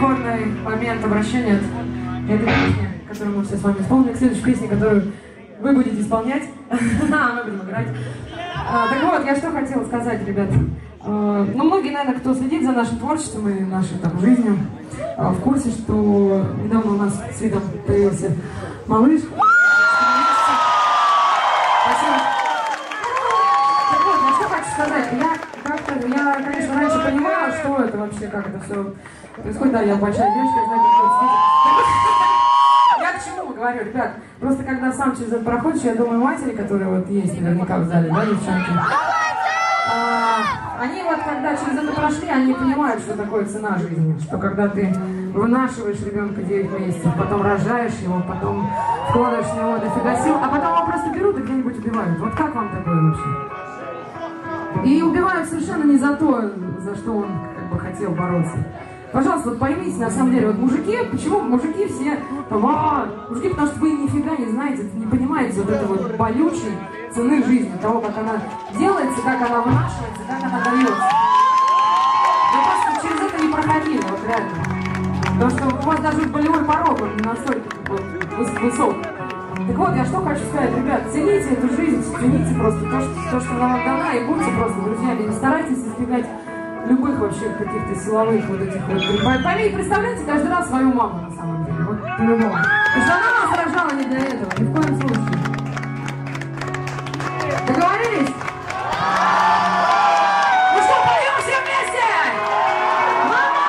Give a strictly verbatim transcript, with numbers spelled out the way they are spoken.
переходный момент обращения от этой песни, которую мы все с вами исполнили, к следующей песне, которую вы будете исполнять, а мы будем играть. А, так вот, я что хотела сказать, ребят. А, ну, многие, наверное, кто следит за нашим творчеством и нашей там жизнью, а, в курсе, что недавно у нас с Видом появился малыш. Спасибо. Так вот, я что хочу сказать. Я как-то, я, конечно, раньше понимала, что это вообще, как это все происходит. Да, я большая девочка, я знаю, как это сидит. Я к чему говорю, ребят? Просто когда сам через это проходишь, я думаю, матери, которые вот есть наверняка в зале, да, девчонки? А, они вот, когда через это прошли, они понимают, что такое цена жизни. Что когда ты вынашиваешь ребенка девять месяцев, потом рожаешь его, потом вкладываешь в него дофига сил, а потом его просто берут и где-нибудь убивают. Вот как вам такое вообще? И убивают совершенно не за то, за что он как бы хотел бороться. Пожалуйста, вот поймите, на самом деле, вот мужики, почему мужики все там, а, мужики, потому что вы нифига не знаете, не понимаете вот этой вот болючей цены жизни, того, как она делается, как она вынашивается, как она дается. Вы просто через это не проходили, вот реально. Потому что у вас даже болевой порог он не настолько вот, высок. Так вот, я что хочу сказать, ребят, цените эту жизнь, цените просто то, что, то, что вам дана, и будьте просто друзьями, не старайтесь избегать любых вообще каких-то силовых вот этих вот. Поймите, представляете каждый раз свою маму на самом деле, вот по-любому. Потому что она нас рожала не для этого, ни в коем случае. Договорились? Ну что, поем все вместе? Мама!